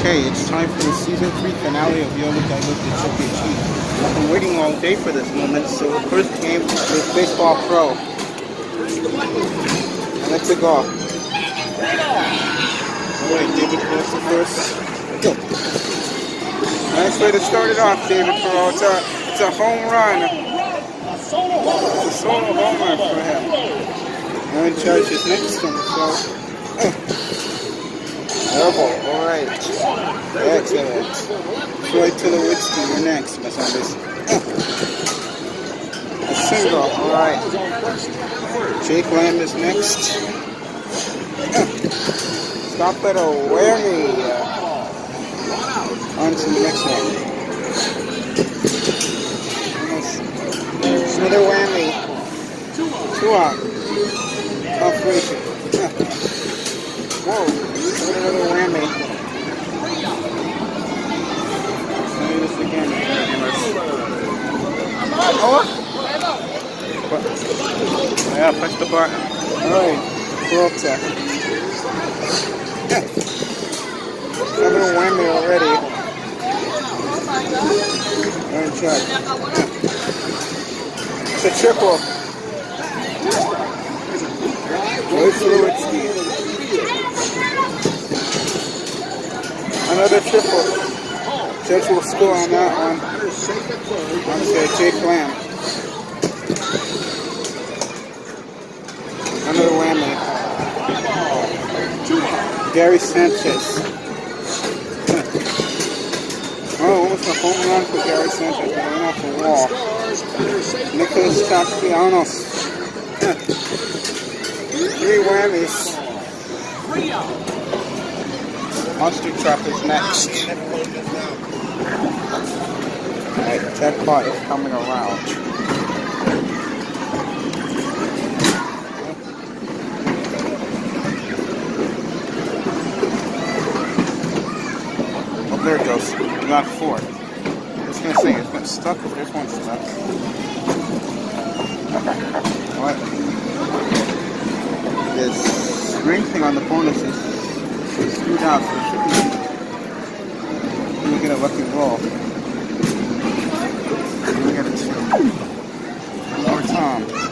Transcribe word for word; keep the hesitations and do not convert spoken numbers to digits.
Okay, it's time for the season three finale of Yodely Diluted Chuck E. Cheese. I've been waiting all day for this moment, so the first game is Baseball Pro. And let's go. Alright, David goes to first. Go. Nice way to start it off, David Perot. It's a, it's a home run. It's a solo home run for him. And Judge is next to him, so. Double, alright. Excellent. Troy Tulowitzki, you're next, my son. A single, alright. Jake Lamb is next. Stop at a whammy. On to the next one. Another whammy. Two out. Operation. Whoa. Another whammy. Let's do this again. Oh! Yeah, push the button. Alright. World tech. Another whammy already. And check. It's a triple. Troy Tulowitzki. Another triple. Judge will score on that one. I'm saying Jake Lamb. Another whammy. Gary Sanchez. Oh, almost a home run for Gary Sanchez. But I went off the wall. Nicholas Castellanos. Three whammies. Monster Trap is next. Alright, jackpot is coming around. Oh, there it goes. We got four. I was gonna say it's been stuck, but there's one stuck. What? This ring thing on the bonus is screwed out, so it should be. We get a lucky roll. We get a two. More Tom.